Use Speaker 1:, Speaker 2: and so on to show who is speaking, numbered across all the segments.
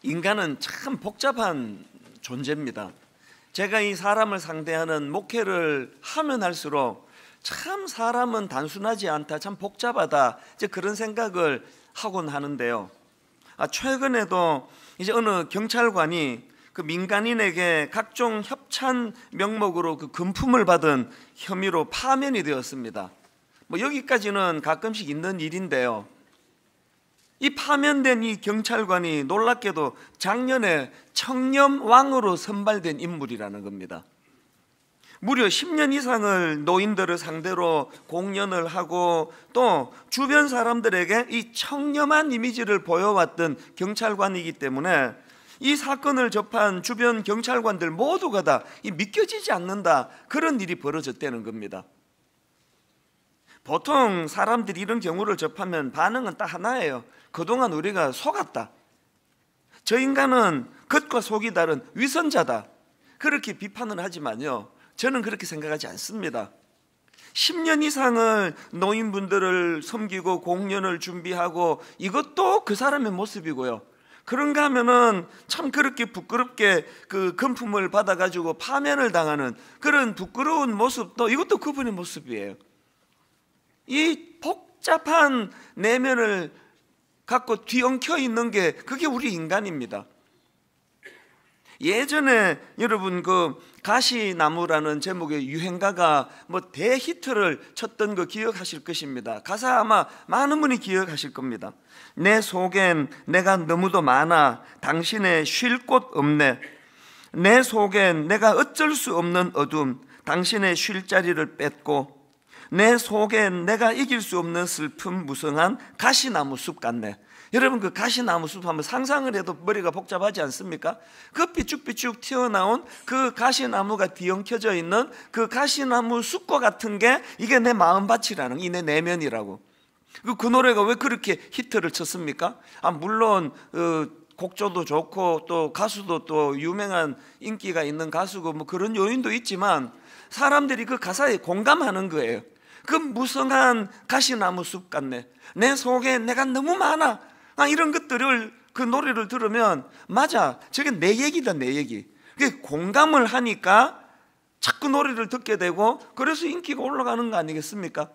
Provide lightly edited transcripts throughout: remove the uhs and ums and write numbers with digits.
Speaker 1: 인간은 참 복잡한 존재입니다. 제가 이 사람을 상대하는 목회를 하면 할수록 참 사람은 단순하지 않다, 참 복잡하다, 이제 그런 생각을 하곤 하는데요. 최근에도 이제 어느 경찰관이 그 민간인에게 각종 협찬 명목으로 그 금품을 받은 혐의로 파면이 되었습니다. 여기까지는 가끔씩 있는 일인데요. 이 파면된 이 경찰관이 놀랍게도 작년에 청렴왕으로 선발된 인물이라는 겁니다. 무려 10년 이상을 노인들을 상대로 공연을 하고 또 주변 사람들에게 이 청렴한 이미지를 보여왔던 경찰관이기 때문에 이 사건을 접한 주변 경찰관들 모두가 다 믿겨지지 않는다, 그런 일이 벌어졌다는 겁니다. 보통 사람들이 이런 경우를 접하면 반응은 딱 하나예요. 그동안 우리가 속았다, 저 인간은 겉과 속이 다른 위선자다, 그렇게 비판을 하지만요, 저는 그렇게 생각하지 않습니다. 10년 이상을 노인분들을 섬기고 공연을 준비하고 이것도 그 사람의 모습이고요, 그런가 하면은 참 그렇게 부끄럽게 그 금품을 받아가지고 파면을 당하는 그런 부끄러운 모습도 이것도 그분의 모습이에요. 이 복잡한 내면을 갖고 뒤엉켜 있는 게 그게 우리 인간입니다. 예전에 여러분 그 가시나무라는 제목의 유행가가 대히트를 쳤던 거 기억하실 것입니다. 가사 아마 많은 분이 기억하실 겁니다. 내 속엔 내가 너무도 많아 당신의 쉴 곳 없네. 내 속엔 내가 어쩔 수 없는 어둠 당신의 쉴 자리를 뺏고, 내 속엔 내가 이길 수 없는 슬픔 무성한 가시나무 숲 같네. 여러분 그 가시나무 숲 한번 상상을 해도 머리가 복잡하지 않습니까? 그 삐쭉삐쭉 튀어나온 그 가시나무가 뒤엉켜져 있는 그 가시나무 숲과 같은 게 이게 내 마음밭이라는, 이 내 내면이라고. 그 노래가 왜 그렇게 히트를 쳤습니까? 물론 곡조도 좋고 또 가수도 또 유명한 인기가 있는 가수고 그런 요인도 있지만 사람들이 그 가사에 공감하는 거예요. 그 무성한 가시나무 숲 같네, 내 속에 내가 너무 많아, 이런 것들을 그 노래를 들으면 맞아, 저게 내 얘기다, 내 얘기. 공감을 하니까 자꾸 노래를 듣게 되고 그래서 인기가 올라가는 거 아니겠습니까?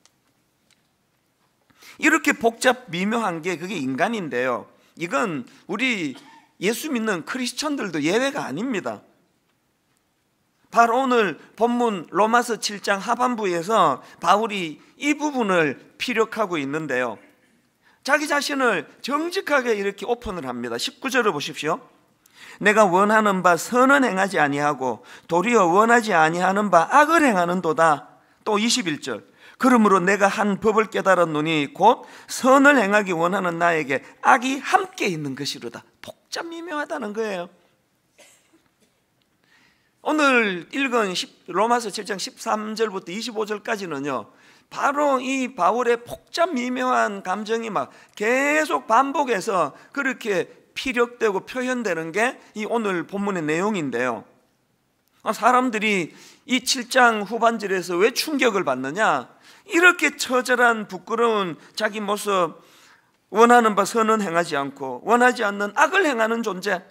Speaker 1: 이렇게 복잡 미묘한 게 그게 인간인데요, 이건 우리 예수 믿는 크리스천들도 예외가 아닙니다. 바로 오늘 본문 로마서 7장 하반부에서 바울이 이 부분을 피력하고 있는데요, 자기 자신을 정직하게 이렇게 오픈을 합니다. 19절을 보십시오. 내가 원하는 바 선은 행하지 아니하고 도리어 원하지 아니하는 바 악을 행하는도다. 또 21절. 그러므로 내가 한 법을 깨달았노니 곧 선을 행하기 원하는 나에게 악이 함께 있는 것이로다. 복잡 미묘하다는 거예요. 오늘 읽은 로마서 7장 13절부터 25절까지는요 바로 이 바울의 복잡 미묘한 감정이 막 계속 반복해서 그렇게 피력되고 표현되는 게 이 오늘 본문의 내용인데요, 사람들이 이 7장 후반절에서 왜 충격을 받느냐, 이렇게 처절한 부끄러운 자기 모습, 원하는 바 선은 행하지 않고 원하지 않는 악을 행하는 존재,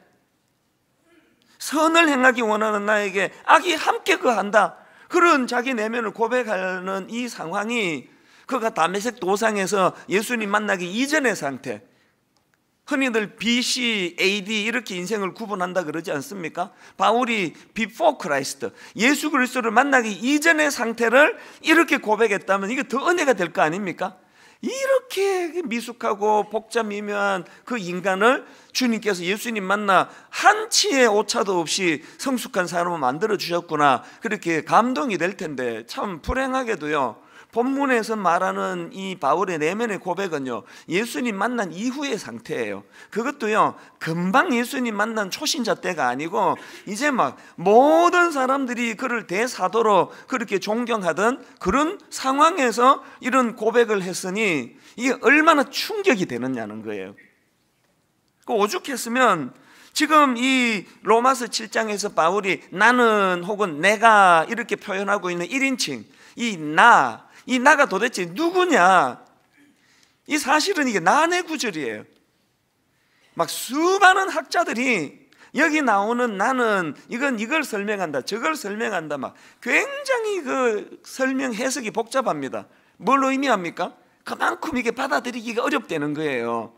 Speaker 1: 선을 행하기 원하는 나에게 악이 함께 거한다, 그런 자기 내면을 고백하는 이 상황이 그가 다메섹 도상에서 예수님 만나기 이전의 상태, 흔히들 BC, AD 이렇게 인생을 구분한다 그러지 않습니까? 바울이 before Christ, 예수 그리스도를 만나기 이전의 상태를 이렇게 고백했다면 이게 더 은혜가 될 거 아닙니까? 이렇게 미숙하고 복잡 미묘한 그 인간을 주님께서 예수님 만나 한치의 오차도 없이 성숙한 사람을 만들어 주셨구나, 그렇게 감동이 될 텐데, 참 불행하게도요 본문에서 말하는 이 바울의 내면의 고백은요 예수님 만난 이후의 상태예요. 그것도요 금방 예수님 만난 초신자 때가 아니고 이제 막 모든 사람들이 그를 대사도로 그렇게 존경하던 그런 상황에서 이런 고백을 했으니 이게 얼마나 충격이 되느냐는 거예요. 오죽했으면 지금 이 로마서 7장에서 바울이 나는 혹은 내가 이렇게 표현하고 있는 1인칭 이 나가 도대체 누구냐, 이 사실은 이게 난의 구절이에요. 막 수많은 학자들이 여기 나오는 나는 이걸 설명한다, 저걸 설명한다, 막 굉장히 그 설명 해석이 복잡합니다. 뭘 의미합니까? 그만큼 이게 받아들이기가 어렵다는 거예요.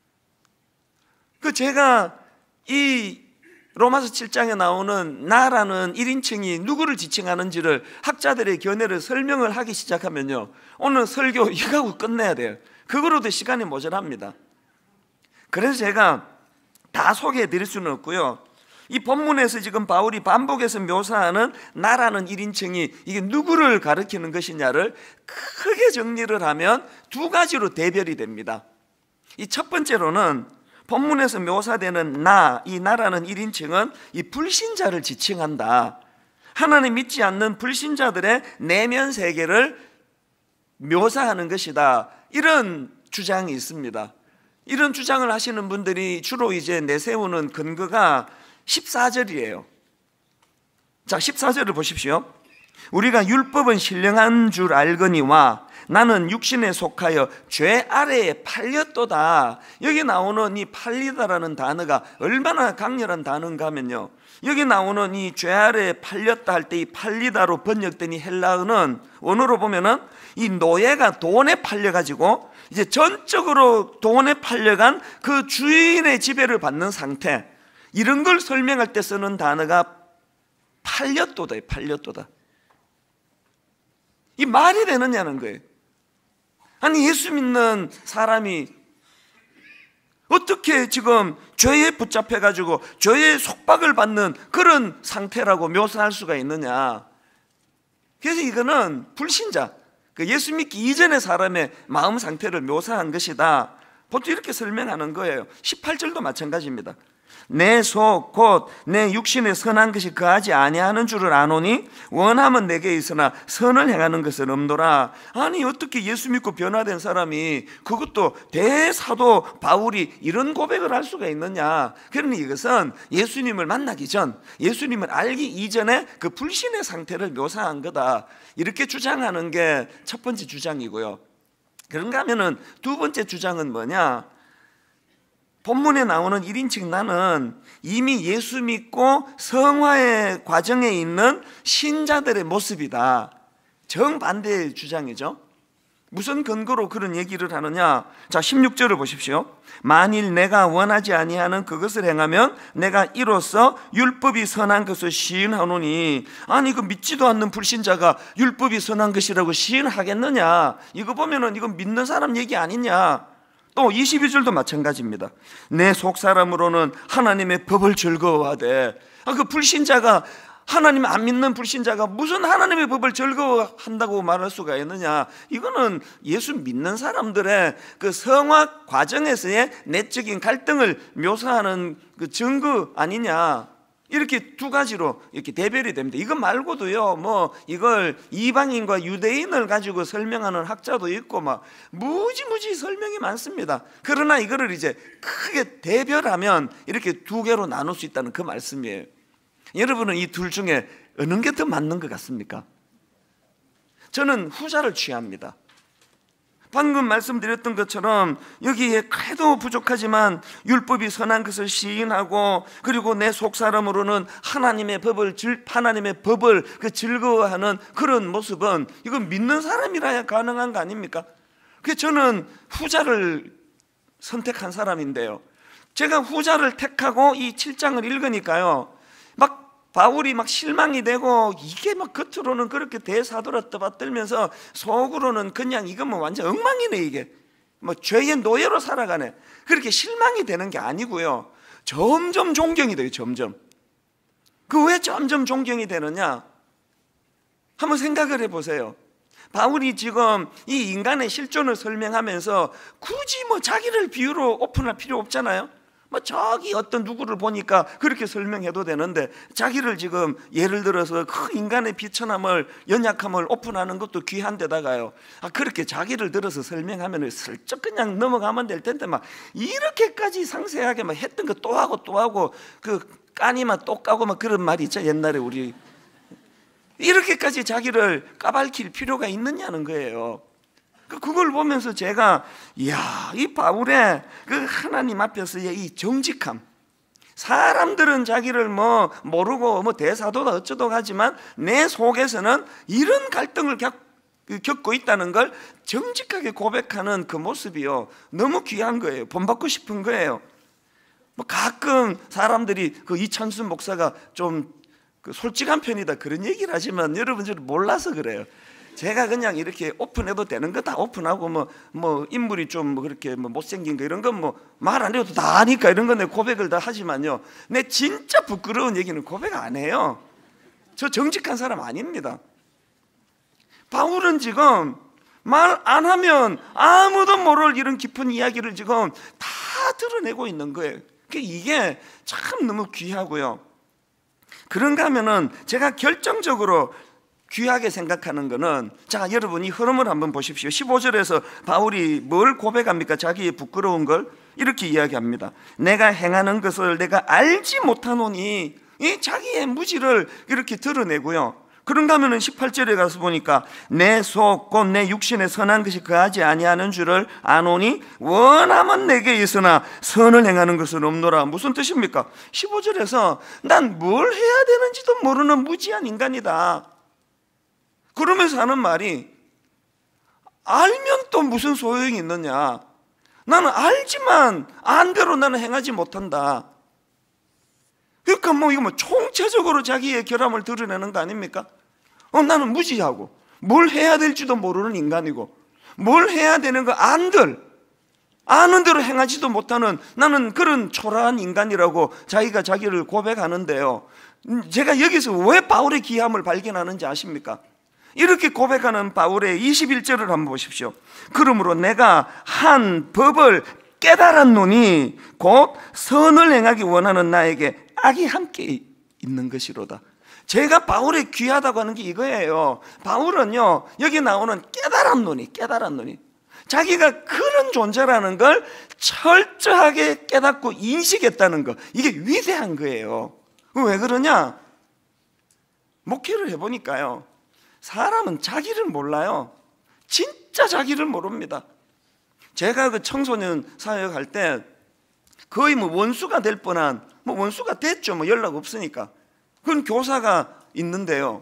Speaker 1: 제가 이 로마서 7장에 나오는 나라는 1인칭이 누구를 지칭하는지를 학자들의 견해를 설명을 하기 시작하면요, 오늘 설교 이거 하고 끝내야 돼요. 그거로도 시간이 모자랍니다. 그래서 제가 다 소개해 드릴 수는 없고요, 이 본문에서 지금 바울이 반복해서 묘사하는 나라는 1인칭이 이게 누구를 가리키는 것이냐를 크게 정리를 하면 두 가지로 대별이 됩니다. 이 첫 번째로는 본문에서 묘사되는 이 나라는 1인칭은 이 불신자를 지칭한다. 하나님 믿지 않는 불신자들의 내면 세계를 묘사하는 것이다, 이런 주장이 있습니다. 이런 주장을 하시는 분들이 주로 이제 내세우는 근거가 14절이에요. 자, 14절을 보십시오. 우리가 율법은 신령한 줄 알거니와 나는 육신에 속하여 죄 아래에 팔렸도다. 여기 나오는 이 팔리다라는 단어가 얼마나 강렬한 단어인가 하면요, 여기 나오는 이 죄 아래에 팔렸다 할 때 이 팔리다로 번역된 이 헬라어는 원어로 보면은 이 노예가 돈에 팔려가지고 이제 전적으로 돈에 팔려간 그 주인의 지배를 받는 상태, 이런 걸 설명할 때 쓰는 단어가 팔렸도다예요. 팔렸도다. 이 말이 되느냐는 거예요. 아니, 예수 믿는 사람이 어떻게 지금 죄에 붙잡혀가지고 죄의 속박을 받는 그런 상태라고 묘사할 수가 있느냐. 그래서 이거는 불신자, 예수 믿기 이전의 사람의 마음 상태를 묘사한 것이다, 보통 이렇게 설명하는 거예요. 18절도 마찬가지입니다. 내 속 곧 내 육신에 선한 것이 거하지 아니하는 줄을 아노니 원함은 내게 있으나 선을 행하는 것은 없노라. 아니, 어떻게 예수 믿고 변화된 사람이, 그것도 대사도 바울이 이런 고백을 할 수가 있느냐. 그러니 이것은 예수님을 만나기 전, 예수님을 알기 이전에 그 불신의 상태를 묘사한 거다, 이렇게 주장하는 게 첫 번째 주장이고요. 그런가 하면은 두 번째 주장은 뭐냐, 본문에 나오는 1인칭 나는 이미 예수 믿고 성화의 과정에 있는 신자들의 모습이다. 정반대의 주장이죠. 무슨 근거로 그런 얘기를 하느냐. 자, 16절을 보십시오. 만일 내가 원하지 아니하는 그것을 행하면 내가 이로써 율법이 선한 것을 시인하노니. 아니, 그 믿지도 않는 불신자가 율법이 선한 것이라고 시인하겠느냐. 이거 보면은 이건 믿는 사람 얘기 아니냐. 또 22절도 마찬가지입니다. 내 속사람으로는 하나님의 법을 즐거워하되. 그 불신자가, 하나님 안 믿는 불신자가 무슨 하나님의 법을 즐거워한다고 말할 수가 있느냐. 이거는 예수 믿는 사람들의 그 성화 과정에서의 내적인 갈등을 묘사하는 그 증거 아니냐. 이렇게 두 가지로 이렇게 대별이 됩니다. 이거 말고도요, 뭐 이걸 이방인과 유대인을 가지고 설명하는 학자도 있고 막 무지무지 설명이 많습니다. 그러나 이거를 이제 크게 대별하면 이렇게 두 개로 나눌 수 있다는 그 말씀이에요. 여러분은 이 둘 중에 어느 게 더 맞는 것 같습니까? 저는 후자를 취합니다. 방금 말씀드렸던 것처럼 여기에 그래도 부족하지만 율법이 선한 것을 시인하고, 그리고 내 속사람으로는 하나님의 법을 그 즐거워하는 그런 모습은 이건 믿는 사람이라야 가능한 거 아닙니까? 그래서 저는 후자를 선택한 사람인데요, 제가 후자를 택하고 이 7장을 읽으니까요, 막 바울이 막 실망이 되고, 이게 막 겉으로는 그렇게 대사도라 떠받들면서 속으로는 그냥 이건 뭐 완전 엉망이네, 이게 뭐 죄의 노예로 살아가네, 그렇게 실망이 되는 게 아니고요, 점점 존경이 돼요. 점점. 그 왜 점점 존경이 되느냐, 한번 생각을 해보세요. 바울이 지금 이 인간의 실존을 설명하면서 굳이 뭐 자기를 비유로 오픈할 필요 없잖아요. 뭐 저기 어떤 누구를 보니까 그렇게 설명해도 되는데, 자기를 지금 예를 들어서 그 인간의 비천함을, 연약함을 오픈하는 것도 귀한데다가요, 그렇게 자기를 들어서 설명하면 슬쩍 그냥 넘어가면 될 텐데 막 이렇게까지 상세하게 막 했던 거 또 하고 또 하고, 그 까니만 또 까고 막 그런 말이 있죠. 옛날에 우리 이렇게까지 자기를 까발킬 필요가 있느냐는 거예요. 그걸 보면서 제가 이야, 이 바울의 그 하나님 앞에서의 이 정직함, 사람들은 자기를 뭐 모르고 뭐 대사도다 어쩌고 하지만 내 속에서는 이런 갈등을 겪고 있다는 걸 정직하게 고백하는 그 모습이요, 너무 귀한 거예요. 본받고 싶은 거예요. 뭐 가끔 사람들이 그 이찬순 목사가 좀 솔직한 편이다 그런 얘기를 하지만 여러분들이 몰라서 그래요. 제가 그냥 이렇게 오픈해도 되는 거 다 오픈하고 뭐 인물이 좀 뭐 그렇게 뭐 못생긴 거 이런 건 뭐 말 안 해도 다 아니까 이런 건 내 고백을 다 하지만요, 내 진짜 부끄러운 얘기는 고백 안 해요. 저 정직한 사람 아닙니다. 바울은 지금 말 안 하면 아무도 모를 이런 깊은 이야기를 지금 다 드러내고 있는 거예요. 이게 참 너무 귀하고요. 그런가 하면은 제가 결정적으로 귀하게 생각하는 거는, 자, 여러분이 흐름을 한번 보십시오. 15절에서 바울이 뭘 고백합니까? 자기의 부끄러운 걸 이렇게 이야기합니다. 내가 행하는 것을 내가 알지 못하노니, 이 자기의 무지를 이렇게 드러내고요. 그런가 하면은 18절에 가서 보니까 내 속 곧 내 육신에 선한 것이 거하지 아니하는 줄을 아노니 원함은 내게 있으나 선을 행하는 것은 없노라. 무슨 뜻입니까? 15절에서 난 뭘 해야 되는지도 모르는 무지한 인간이다. 그러면서 하는 말이, 알면 또 무슨 소용이 있느냐, 나는 알지만 안대로 나는 행하지 못한다. 그러니까 뭐 이거 뭐 총체적으로 자기의 결함을 드러내는 거 아닙니까? 나는 무지하고 뭘 해야 될지도 모르는 인간이고 뭘 해야 되는 거 아는 대로 행하지도 못하는 나는 그런 초라한 인간이라고 자기가 자기를 고백하는데요, 제가 여기서 왜 바울의 귀함을 발견하는지 아십니까? 이렇게 고백하는 바울의 21절을 한번 보십시오. 그러므로 내가 한 법을 깨달았노니 곧 선을 행하기 원하는 나에게 악이 함께 있는 것이로다. 제가 바울의 귀하다고 하는 게 이거예요. 바울은요, 여기 나오는 깨달았노니 자기가 그런 존재라는 걸 철저하게 깨닫고 인식했다는 거, 이게 위대한 거예요. 왜 그러냐? 목회를 해보니까요, 사람은 자기를 몰라요. 진짜 자기를 모릅니다. 제가 그 청소년 사역할 때 거의 뭐 원수가 될 뻔한, 뭐 원수가 됐죠. 뭐 연락 없으니까. 그건 교사가 있는데요,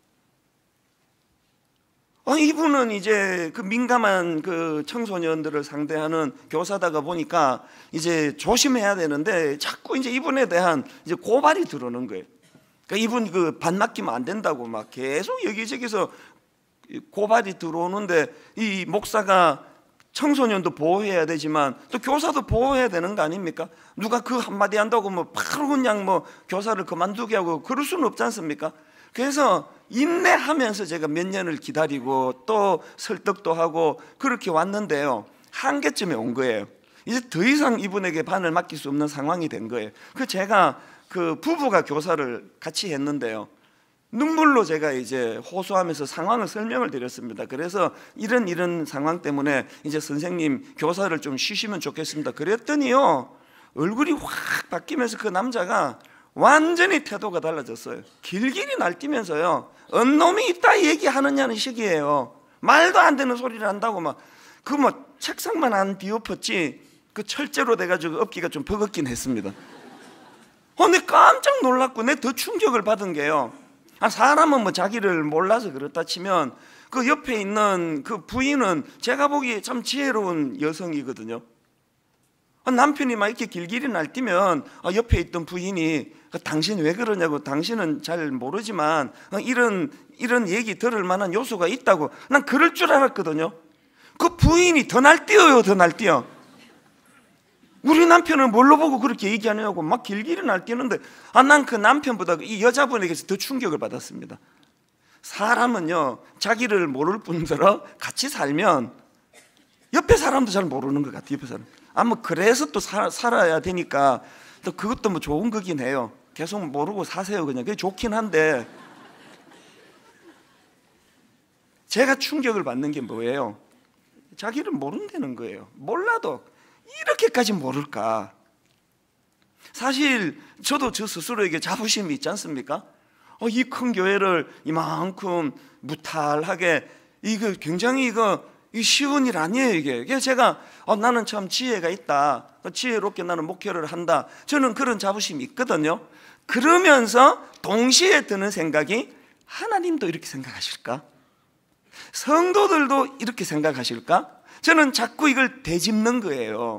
Speaker 1: 이분은 이제 그 민감한 그 청소년들을 상대하는 교사다가 보니까 이제 조심해야 되는데 자꾸 이제 이분에 대한 이제 고발이 들어오는 거예요. 그러니까 이분 그 반 맡기면 안 된다고 막 계속 여기저기서 고발이 들어오는데, 이 목사가 청소년도 보호해야 되지만 또 교사도 보호해야 되는 거 아닙니까? 누가 그 한마디 한다고 뭐 바로 그냥 뭐 교사를 그만두게 하고 그럴 수는 없지 않습니까? 그래서 인내하면서 제가 몇 년을 기다리고 또 설득도 하고 그렇게 왔는데요, 한계점에 온 거예요. 이제 더 이상 이분에게 반을 맡길 수 없는 상황이 된 거예요. 그 제가 그 부부가 교사를 같이 했는데요, 눈물로 제가 이제 호소하면서 상황을 설명을 드렸습니다. 그래서 이런 상황 때문에 이제 선생님 교사를 좀 쉬시면 좋겠습니다. 그랬더니요, 얼굴이 확 바뀌면서 그 남자가 완전히 태도가 달라졌어요. 길길이 날뛰면서요, 언놈이 있다 얘기하느냐는 식이에요. 말도 안 되는 소리를 한다고 막 그 뭐 책상만 안 뒤엎었지 그 철제로 돼가지고 엎기가 좀 버겁긴 했습니다. 내 깜짝 놀랐고 내 더 충격을 받은 게요, 사람은 뭐 자기를 몰라서 그렇다 치면 그 옆에 있는 그 부인은 제가 보기에 참 지혜로운 여성이거든요. 남편이 막 이렇게 길길이 날뛰면 옆에 있던 부인이 당신 왜 그러냐고, 당신은 잘 모르지만 이런 얘기 들을 만한 요소가 있다고, 난 그럴 줄 알았거든요. 그 부인이 더 날뛰어요. 더 날뛰어. 우리 남편은 뭘로 보고 그렇게 얘기하냐고 막 길길이 날뛰는데, 난 그 남편보다 이 여자분에게서 더 충격을 받았습니다. 사람은요, 자기를 모를 뿐더러 같이 살면 옆에 사람도 잘 모르는 것 같아요. 옆에 사람. 뭐 그래서 또 살아야 되니까 또 그것도 뭐 좋은 거긴 해요. 계속 모르고 사세요. 그냥 그게 좋긴 한데, 제가 충격을 받는 게 뭐예요? 자기를 모른다는 거예요. 몰라도 이렇게까지 모를까? 사실 저도 저 스스로에게 자부심이 있지 않습니까? 이 큰 교회를 이만큼 무탈하게, 이거 굉장히 이 쉬운 일 아니에요 이게 제가 나는 참 지혜가 있다, 지혜롭게 나는 목회를 한다, 저는 그런 자부심이 있거든요. 그러면서 동시에 드는 생각이 하나님도 이렇게 생각하실까? 성도들도 이렇게 생각하실까? 저는 자꾸 이걸 되짚는 거예요.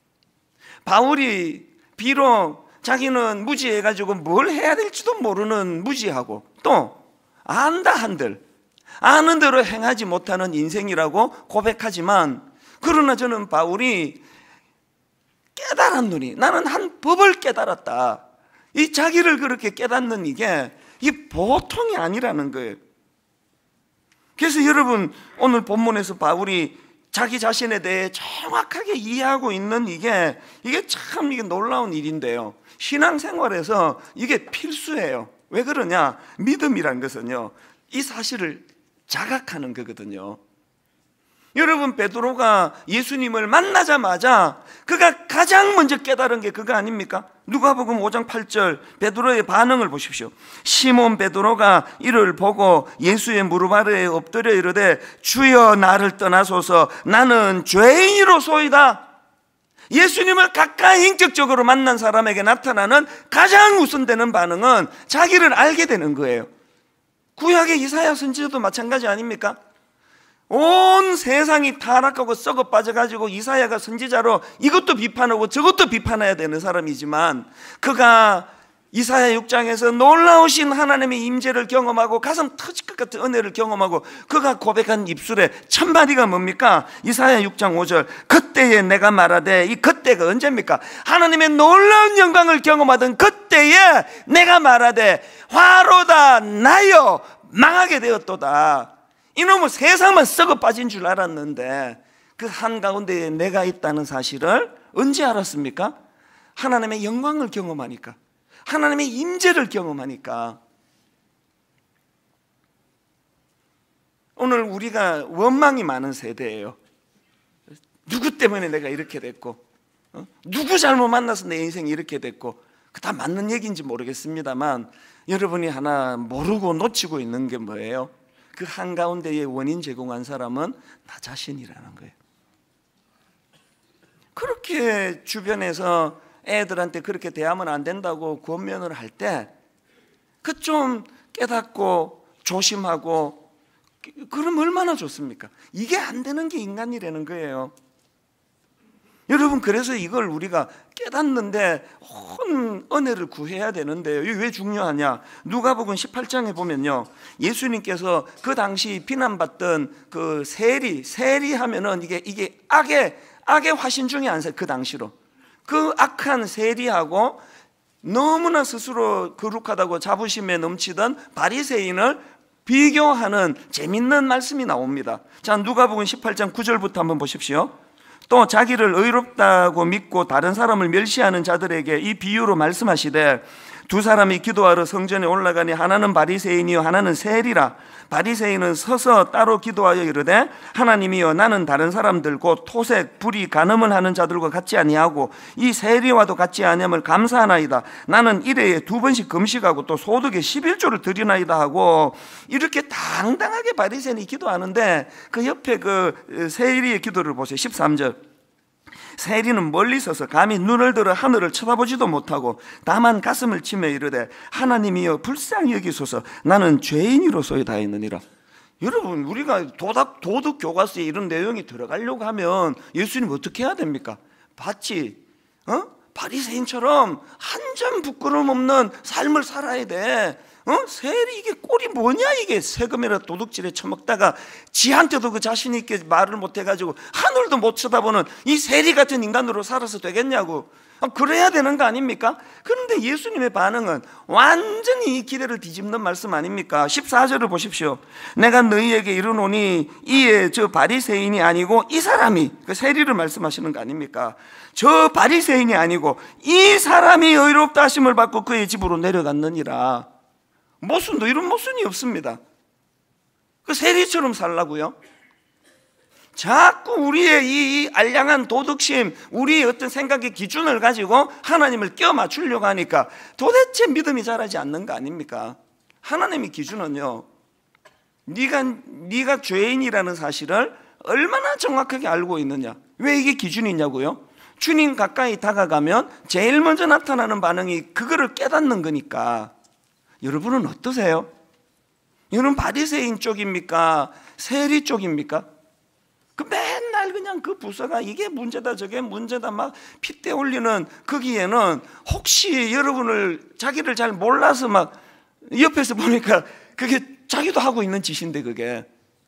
Speaker 1: 바울이 비록 자기는 무지해가지고 뭘 해야 될지도 모르는 무지하고 또 안다 한들 아는 대로 행하지 못하는 인생이라고 고백하지만, 그러나 저는 바울이 깨달았노니, 나는 한 법을 깨달았다, 이 자기를 그렇게 깨닫는 이게 보통이 아니라는 거예요. 그래서 여러분 오늘 본문에서 바울이 자기 자신에 대해 정확하게 이해하고 있는 이게 참 놀라운 일인데요. 신앙생활에서 이게 필수예요. 왜 그러냐? 믿음이란 것은요, 이 사실을 자각하는 거거든요. 여러분 베드로가 예수님을 만나자마자 그가 가장 먼저 깨달은 게 그거 아닙니까? 누가복음 5장 8절 베드로의 반응을 보십시오. 시몬 베드로가 이를 보고 예수의 무릎 아래에 엎드려 이르되 주여 나를 떠나소서 나는 죄인이로소이다. 예수님을 가까이 인격적으로 만난 사람에게 나타나는 가장 우선되는 반응은 자기를 알게 되는 거예요. 구약의 이사야 선지자도 마찬가지 아닙니까? 온 세상이 타락하고 썩어 빠져가지고 이사야가 선지자로 이것도 비판하고 저것도 비판해야 되는 사람이지만, 그가 이사야 6장에서 놀라우신 하나님의 임재를 경험하고 가슴 터질 것 같은 은혜를 경험하고 그가 고백한 입술의 첫 마디가 뭡니까? 이사야 6장 5절 그때에 내가 말하되, 이 그때가 언제입니까? 하나님의 놀라운 영광을 경험하던 그때에 내가 말하되 화로다 나여 망하게 되었도다. 이놈은 세상만 썩어 빠진 줄 알았는데 그 한가운데에 내가 있다는 사실을 언제 알았습니까? 하나님의 영광을 경험하니까, 하나님의 임재를 경험하니까. 오늘 우리가 원망이 많은 세대예요. 누구 때문에 내가 이렇게 됐고, 누구 잘못 만나서 내 인생이 이렇게 됐고, 다 맞는 얘기인지 모르겠습니다만 여러분이 하나 모르고 놓치고 있는 게 뭐예요? 그 한가운데에 원인 제공한 사람은 나 자신이라는 거예요. 그렇게 주변에서 애들한테 그렇게 대하면 안 된다고 권면을 할 때 그 좀 깨닫고 조심하고 그럼 얼마나 좋습니까? 이게 안 되는 게 인간이라는 거예요. 여러분 그래서 이걸 우리가 깨닫는데 온 은혜를 구해야 되는데요. 이게 왜 중요하냐? 누가복음 18장에 보면요, 예수님께서 그 당시 비난받던 그 세리 하면은 이게 악의 화신 중에 한 세, 그 당시로 그 악한 세리하고 너무나 스스로 거룩하다고 자부심에 넘치던 바리새인을 비교하는 재밌는 말씀이 나옵니다. 자, 누가복음 18장 9절부터 한번 보십시오. 또 자기를 의롭다고 믿고 다른 사람을 멸시하는 자들에게 이 비유로 말씀하시되 두 사람이 기도하러 성전에 올라가니 하나는 바리새인이요 하나는 세리라. 바리새인은 서서 따로 기도하여 이르되 하나님이여 나는 다른 사람들 곧 토색, 불의, 간음을 하는 자들과 같지 아니하고 이 세리와도 같지 아니함을 감사하나이다. 나는 일회에 2번씩 금식하고 또 소득의 11조를 드리나이다 하고 이렇게 당당하게 바리새인이 기도하는데 그 옆에 그 세리의 기도를 보세요. 13절 세리는 멀리 서서 감히 눈을 들어 하늘을 쳐다보지도 못하고 다만 가슴을 치며 이르되 하나님이여 불쌍히 여기소서 나는 죄인이로소이다 했느니라. 여러분 우리가 도덕 교과서에 이런 내용이 들어가려고 하면 예수님 어떻게 해야 됩니까? 봤지? 바리새인처럼 한 점 부끄러움 없는 삶을 살아야 돼. 세리 이게 꼴이 뭐냐 이게. 세금이라 도둑질에 처먹다가 지한테도 그 자신 있게 말을 못해가지고 하늘도 못 쳐다보는 이 세리 같은 인간으로 살아서 되겠냐고. 그래야 되는 거 아닙니까? 그런데 예수님의 반응은 완전히 이 기대를 뒤집는 말씀 아닙니까? 14절을 보십시오. 내가 너희에게 이르노니 이에 저 바리새인이 아니고 이 사람이, 그 세리를 말씀하시는 거 아닙니까? 저 바리새인이 아니고 이 사람이 의롭다 하심을 받고 그의 집으로 내려갔느니라. 모순도 이런 모순이 없습니다. 그 세리처럼 살라고요? 자꾸 우리의 이 알량한 도덕심, 우리의 어떤 생각의 기준을 가지고 하나님을 껴 맞추려고 하니까 도대체 믿음이 자라지 않는 거 아닙니까? 하나님의 기준은요, 네가 죄인이라는 사실을 얼마나 정확하게 알고 있느냐. 왜 이게 기준이냐고요? 주님 가까이 다가가면 제일 먼저 나타나는 반응이 그거를 깨닫는 거니까. 여러분은 어떠세요? 여러분 바리새인 쪽입니까? 세리 쪽입니까? 그 맨날 그냥 그 부서가 이게 문제다 저게 문제다 막 핏대 올리는 거기에는 혹시 여러분을 자기를 잘 몰라서 막 옆에서 보니까 그게 자기도 하고 있는 짓인데 그게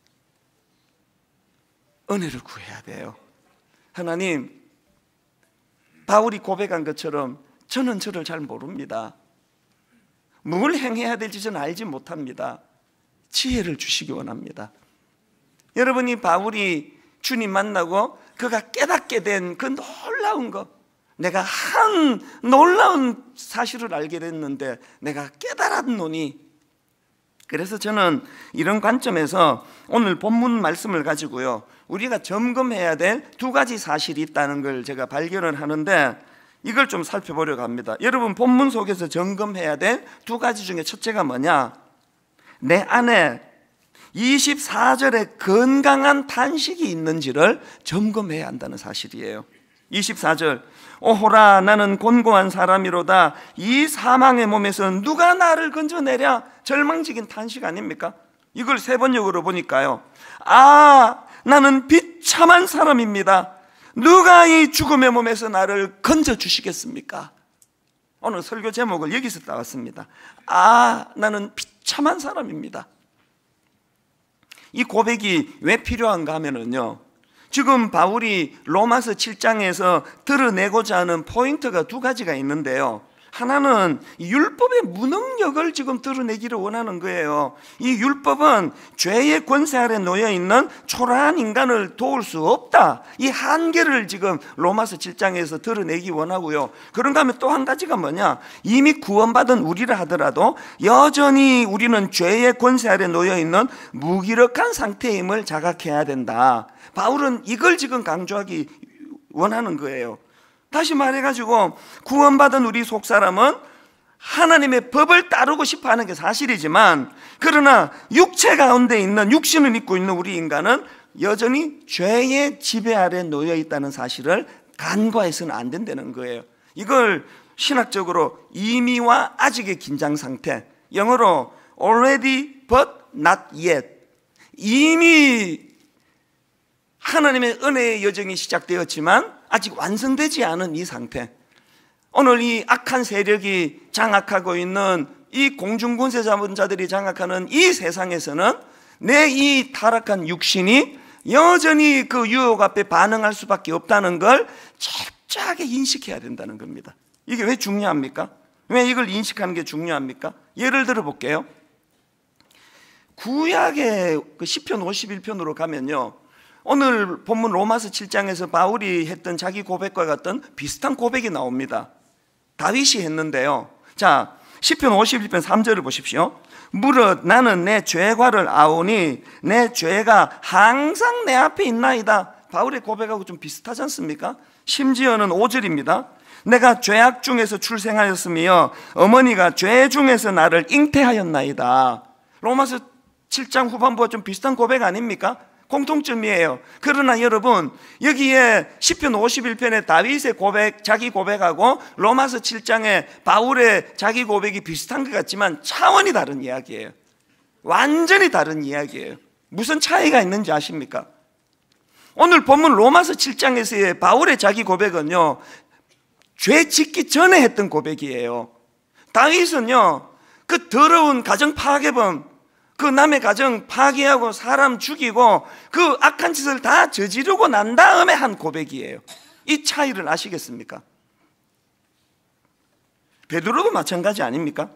Speaker 1: 은혜를 구해야 돼요. 하나님, 바울이 고백한 것처럼 저는 저를 잘 모릅니다. 뭘 행해야 될지 저는 알지 못합니다. 지혜를 주시기 원합니다. 여러분이 바울이 주님 만나고 그가 깨닫게 된 그 놀라운 것, 내가 한 놀라운 사실을 알게 됐는데 내가 깨달았노니. 그래서 저는 이런 관점에서 오늘 본문 말씀을 가지고요, 우리가 점검해야 될 두 가지 사실이 있다는 걸 제가 발견을 하는데 이걸 좀 살펴보려고 합니다. 여러분 본문 속에서 점검해야 될 두 가지 중에 첫째가 뭐냐? 내 안에 24절에 건강한 탄식이 있는지를 점검해야 한다는 사실이에요. 24절, 오호라 나는 곤고한 사람이로다. 이 사망의 몸에서 누가 나를 건져내랴. 절망적인 탄식 아닙니까? 이걸 세번역으로 보니까요, 아 나는 비참한 사람입니다. 누가 이 죽음의 몸에서 나를 건져주시겠습니까? 오늘 설교 제목을 여기서 따왔습니다. 아 나는 비참한 사람입니다. 이 고백이 왜 필요한가 하면은요, 지금 바울이 로마서 7장에서 드러내고자 하는 포인트가 두 가지가 있는데요, 하나는 율법의 무능력을 지금 드러내기를 원하는 거예요. 이 율법은 죄의 권세 아래 놓여있는 초라한 인간을 도울 수 없다, 이 한계를 지금 로마서 7장에서 드러내기 원하고요. 그런가 하면 또 한 가지가 뭐냐, 이미 구원받은 우리라 하더라도 여전히 우리는 죄의 권세 아래 놓여있는 무기력한 상태임을 자각해야 된다. 바울은 이걸 지금 강조하기 원하는 거예요. 다시 말해가지고 구원받은 우리 속사람은 하나님의 법을 따르고 싶어하는 게 사실이지만, 그러나 육체 가운데 있는, 육신을 입고 있는 우리 인간은 여전히 죄의 지배 아래 놓여 있다는 사실을 간과해서는 안 된다는 거예요. 이걸 신학적으로 이미와 아직의 긴장 상태, 영어로 already but not yet, 이미 하나님의 은혜의 여정이 시작되었지만 아직 완성되지 않은 이 상태, 오늘 이 악한 세력이 장악하고 있는 이 공중권세 자본자들이 장악하는 이 세상에서는 내 이 타락한 육신이 여전히 그 유혹 앞에 반응할 수밖에 없다는 걸 철저하게 인식해야 된다는 겁니다. 이게 왜 중요합니까? 왜 이걸 인식하는 게 중요합니까? 예를 들어 볼게요. 구약의 그 시편 51편으로 가면요, 오늘 본문 로마서 7장에서 바울이 했던 자기 고백과 같은 비슷한 고백이 나옵니다. 다윗이 했는데요, 자 시편 51편 3절을 보십시오. 무릇 나는 내 죄과를 아오니 내 죄가 항상 내 앞에 있나이다. 바울의 고백하고 좀 비슷하지 않습니까? 심지어는 5절입니다. 내가 죄악 중에서 출생하였으며 어머니가 죄 중에서 나를 잉태하였나이다. 로마서 7장 후반부와 좀 비슷한 고백 아닙니까? 공통점이에요. 그러나 여러분, 여기에 시편 51편의 다윗의 고백, 자기 고백하고 로마서 7장의 바울의 자기 고백이 비슷한 것 같지만 차원이 다른 이야기예요. 완전히 다른 이야기예요. 무슨 차이가 있는지 아십니까? 오늘 본문 로마서 7장에서의 바울의 자기 고백은요, 죄 짓기 전에 했던 고백이에요. 다윗은요, 그 더러운 가정 파괴범, 그 남의 가정 파괴하고 사람 죽이고 그 악한 짓을 다 저지르고 난 다음에 한 고백이에요. 이 차이를 아시겠습니까? 베드로도 마찬가지 아닙니까?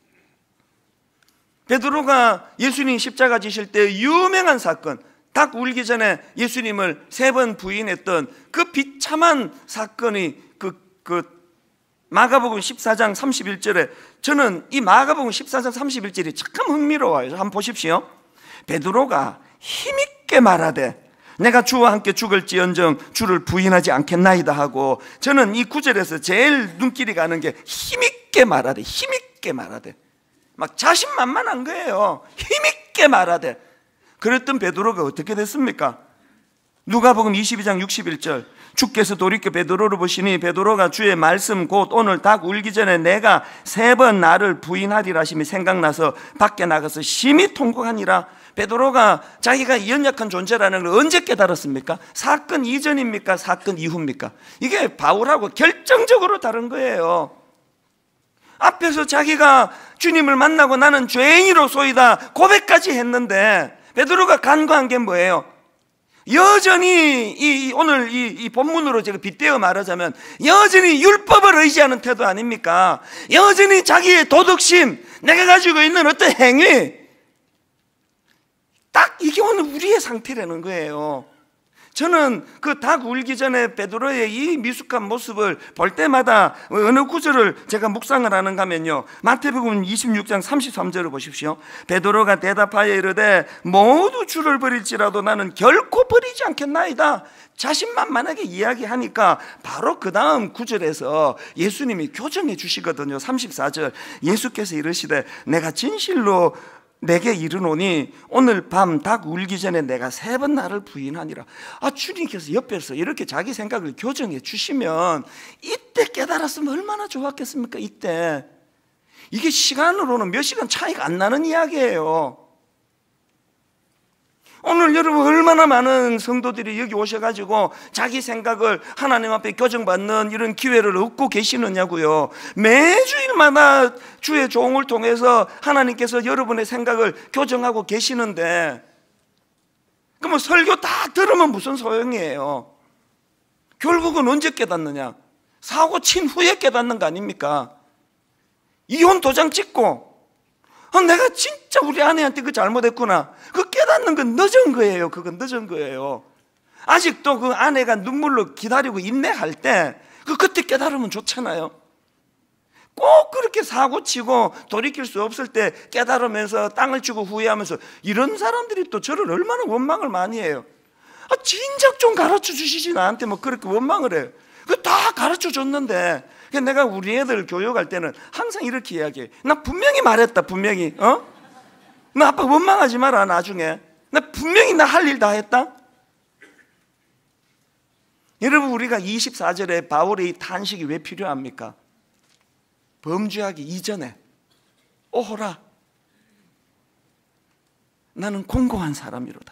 Speaker 1: 베드로가 예수님 십자가 지실 때 유명한 사건, 닭 울기 전에 예수님을 3번 부인했던 그 비참한 사건이 그 마가복음 14장 31절에, 저는 이 마가복음 14장 31절이 참 흥미로워요. 한번 보십시오. 베드로가 힘있게 말하되 내가 주와 함께 죽을지언정 주를 부인하지 않겠나이다 하고, 저는 이 구절에서 제일 눈길이 가는 게 힘있게 말하되, 힘있게 말하되, 막 자신만만한 거예요. 힘있게 말하되. 그랬던 베드로가 어떻게 됐습니까? 누가복음 22장 61절, 주께서 돌이켜 베드로를 보시니 베드로가 주의 말씀 곧 오늘 닭 울기 전에 내가 3번 나를 부인하리라 하심이 생각나서 밖에 나가서 심히 통곡하니라. 베드로가 자기가 연약한 존재라는 걸 언제 깨달았습니까? 사건 이전입니까? 사건 이후입니까? 이게 바울하고 결정적으로 다른 거예요. 앞에서 자기가 주님을 만나고 나는 죄인이로소이다 고백까지 했는데 베드로가 간과한 게 뭐예요? 여전히 오늘 이 본문으로 제가 빗대어 말하자면 여전히 율법을 의지하는 태도 아닙니까? 여전히 자기의 도덕심, 내가 가지고 있는 어떤 행위, 딱 이게 오늘 우리의 상태라는 거예요. 저는 그 닭 울기 전에 베드로의 이 미숙한 모습을 볼 때마다 어느 구절을 제가 묵상을 하는가 하면요, 마태복음 26장 33절을 보십시오. 베드로가 대답하여 이르되 모두 주를 버릴지라도 나는 결코 버리지 않겠나이다. 자신만만하게 이야기하니까 바로 그 다음 구절에서 예수님이 교정해 주시거든요. 34절, 예수께서 이르시되 내가 진실로 내게 이르노니 오늘 밤 닭 울기 전에 내가 3번 나를 부인하니라. 주님께서 옆에서 이렇게 자기 생각을 교정해 주시면 이때 깨달았으면 얼마나 좋았겠습니까? 이때 이게 시간으로는 몇 시간 차이가 안 나는 이야기예요. 오늘 여러분 얼마나 많은 성도들이 여기 오셔가지고 자기 생각을 하나님 앞에 교정받는 이런 기회를 얻고 계시느냐고요. 매주일마다 주의 종을 통해서 하나님께서 여러분의 생각을 교정하고 계시는데, 그러면 설교 다 들으면 무슨 소용이에요? 결국은 언제 깨닫느냐? 사고 친 후에 깨닫는 거 아닙니까? 이혼 도장 찍고 내가 진짜 우리 아내한테 그 잘못했구나, 그 깨닫는 건 늦은 거예요. 그건 늦은 거예요. 아직도 그 아내가 눈물로 기다리고 인내할 때 그때 깨달으면 좋잖아요. 꼭 그렇게 사고치고 돌이킬 수 없을 때 깨달으면서 땅을 치고 후회하면서, 이런 사람들이 또 저를 얼마나 원망을 많이 해요. 진작 좀 가르쳐 주시지, 나한테 뭐 그렇게 원망을 해요. 그 다 가르쳐 줬는데. 내가 우리 애들 교육할 때는 항상 이렇게 이야기해. 나 분명히 말했다, 분명히. 나 아빠 원망하지 마라, 나중에. 나 분명히 나 할 일 다 했다. 여러분, 우리가 24절에 바울의 이 탄식이 왜 필요합니까? 범죄하기 이전에 오호라, 나는 공고한 사람이로다.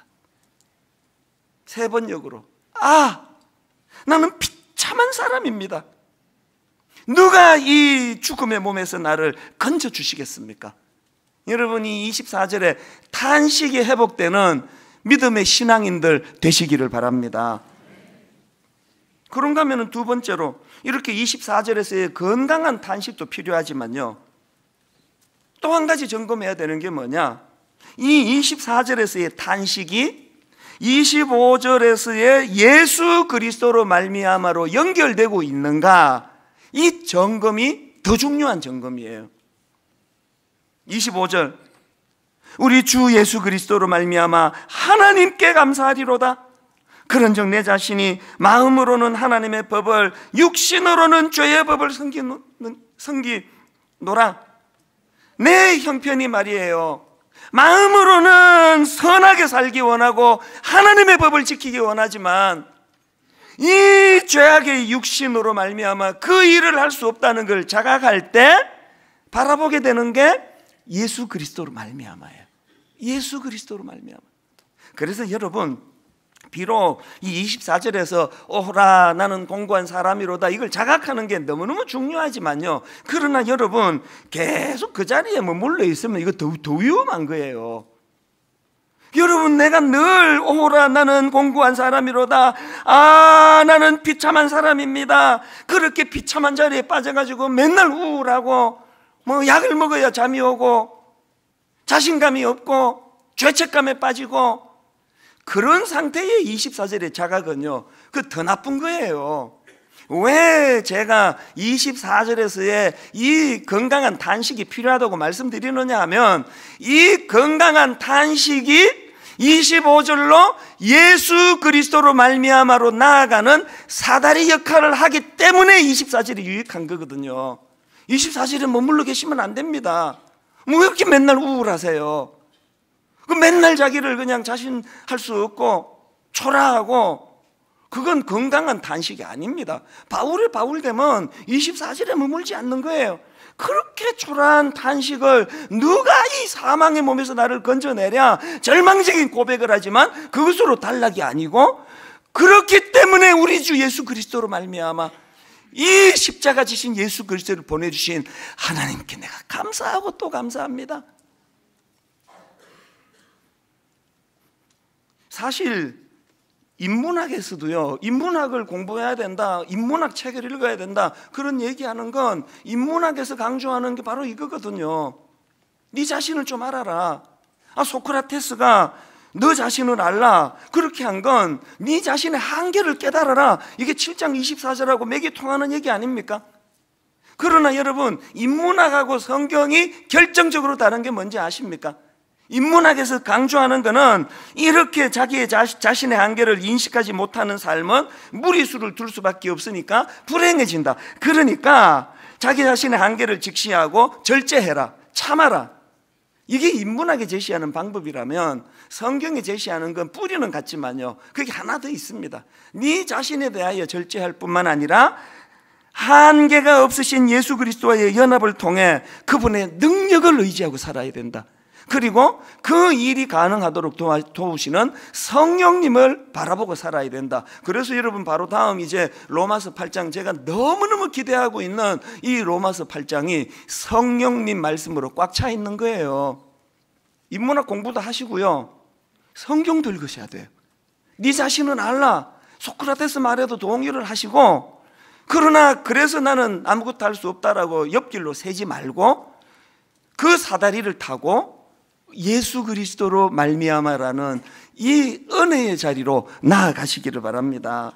Speaker 1: 3번역으로 나는 비참한 사람입니다. 누가 이 죽음의 몸에서 나를 건져주시겠습니까? 여러분이 24절에 탄식이 회복되는 믿음의 신앙인들 되시기를 바랍니다. 그런가 하면 두 번째로 이렇게 24절에서의 건강한 탄식도 필요하지만요, 또 한 가지 점검해야 되는 게 뭐냐, 이 24절에서의 탄식이 25절에서의 예수 그리스도로 말미암아로 연결되고 있는가, 이 점검이 더 중요한 점검이에요. 25절, 우리 주 예수 그리스도로 말미암아 하나님께 감사하리로다. 그런즉 내 자신이 마음으로는 하나님의 법을, 육신으로는 죄의 법을 섬기노라. 내 형편이 말이에요, 마음으로는 선하게 살기 원하고 하나님의 법을 지키기 원하지만 이 죄악의 육신으로 말미암아 그 일을 할 수 없다는 걸 자각할 때 바라보게 되는 게 예수 그리스도로 말미암아요. 예수 그리스도로 말미암아. 그래서 여러분, 비록 이 24절에서 오호라 나는 공고한 사람이로다, 이걸 자각하는 게 너무너무 중요하지만요, 그러나 여러분 계속 그 자리에 머물러 있으면 이거 더 위험한 거예요. 여러분, 내가 늘 오호라 나는 공고한 사람이로다, 나는 비참한 사람입니다, 그렇게 비참한 자리에 빠져가지고 맨날 우울하고 뭐 약을 먹어야 잠이 오고 자신감이 없고 죄책감에 빠지고, 그런 상태의 24절의 자각은요, 그 더 나쁜 거예요. 왜 제가 24절에서의 이 건강한 탄식이 필요하다고 말씀드리느냐 하면, 이 건강한 탄식이 25절로 예수 그리스도로 말미암아로 나아가는 사다리 역할을 하기 때문에 24절이 유익한 거거든요. 24절에 머물러 계시면 안 됩니다. 뭐 이렇게 맨날 우울하세요? 맨날 자기를 그냥 자신할 수 없고 초라하고 그건 건강한 단식이 아닙니다. 바울이 바울되면 24절에 머물지 않는 거예요. 그렇게 초라한 단식을 누가 이 사망의 몸에서 나를 건져내랴 절망적인 고백을 하지만 그것으로 단락이 아니고 그렇기 때문에 우리 주 예수 그리스도로 말미암아 이 십자가 지신 예수 그리스도를 보내주신 하나님께 내가 감사하고 또 감사합니다. 사실 인문학에서도요, 인문학을 공부해야 된다, 인문학 책을 읽어야 된다 그런 얘기하는 건 인문학에서 강조하는 게 바로 이거거든요. 네 자신을 좀 알아라. 소크라테스가 너 자신을 알라 그렇게 한 건 네 자신의 한계를 깨달아라, 이게 7장 24절하고 맥이 통하는 얘기 아닙니까? 그러나 여러분, 인문학하고 성경이 결정적으로 다른 게 뭔지 아십니까? 인문학에서 강조하는 것은 이렇게 자기의 자신의 한계를 인식하지 못하는 삶은 무리수를 둘 수밖에 없으니까 불행해진다. 그러니까 자기 자신의 한계를 직시하고 절제해라, 참아라. 이게 인문학이 제시하는 방법이라면 성경이 제시하는 건 뿌리는 같지만요, 그게 하나 더 있습니다. 네 자신에 대하여 절제할 뿐만 아니라 한계가 없으신 예수 그리스도와의 연합을 통해 그분의 능력을 의지하고 살아야 된다. 그리고 그 일이 가능하도록 도우시는 성령님을 바라보고 살아야 된다. 그래서 여러분 바로 다음 이제 로마서 8장, 제가 너무너무 기대하고 있는 이 로마서 8장이 성령님 말씀으로 꽉 차 있는 거예요. 인문학 공부도 하시고요, 성경도 읽으셔야 돼요. 네 자신은 알라, 소크라테스 말에도 동의를 하시고, 그러나 그래서 나는 아무것도 할 수 없다라고 옆길로 새지 말고 그 사다리를 타고 예수 그리스도로 말미암아라는 이 은혜의 자리로 나아가시기를 바랍니다.